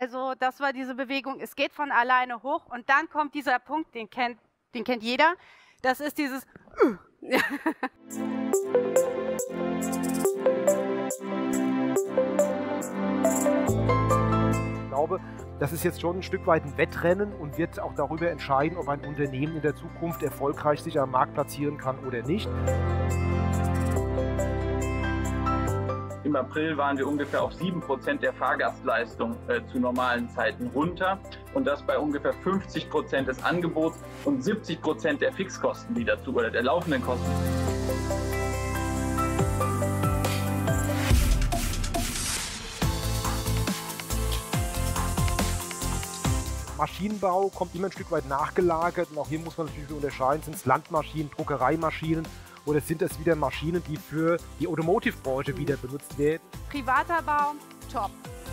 Also, das war diese Bewegung, es geht von alleine hoch und dann kommt dieser Punkt, den kennt jeder. Das ist dieses Ich glaube, das ist jetzt schon ein Stück weit ein Wettrennen und wird auch darüber entscheiden, ob ein Unternehmen in der Zukunft erfolgreich sich am Markt platzieren kann oder nicht. Im April waren wir ungefähr auf 7% der Fahrgastleistung zu normalen Zeiten runter und das bei ungefähr 50% des Angebots und 70% der Fixkosten, die dazu oder der laufenden Kosten. Maschinenbau kommt immer ein Stück weit nachgelagert und auch hier muss man natürlich unterscheiden, sind es Landmaschinen, Druckereimaschinen oder sind es wieder Maschinen, die für die Automotive-Branche wieder benutzt werden? privater Bau, top.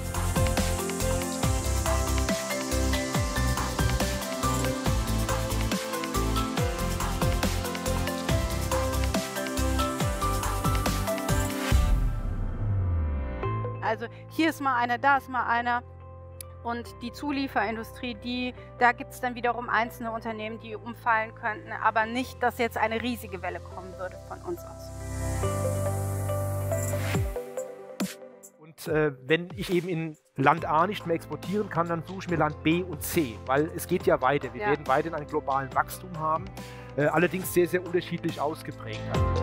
Also hier ist mal einer, da ist mal einer. Und die Zulieferindustrie, da gibt es dann wiederum einzelne Unternehmen, die umfallen könnten, aber nicht, dass jetzt eine riesige Welle kommen würde von uns aus. Und wenn ich eben in Land A nicht mehr exportieren kann, dann suche ich mir Land B und C, weil es geht ja weiter. Wir werden weiterhin einen globalen Wachstum haben, allerdings sehr, sehr unterschiedlich ausgeprägt.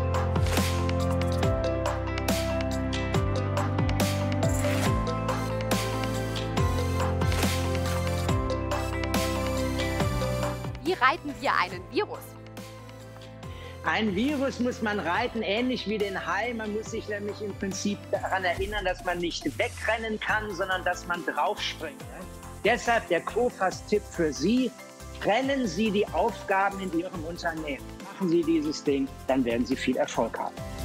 Wie reiten wir einen Virus? Ein Virus muss man reiten, ähnlich wie den Hai. Man muss sich nämlich im Prinzip daran erinnern, dass man nicht wegrennen kann, sondern dass man draufspringt. Deshalb der Cofas-Tipp für Sie: Trennen Sie die Aufgaben in Ihrem Unternehmen. Machen Sie dieses Ding, dann werden Sie viel Erfolg haben.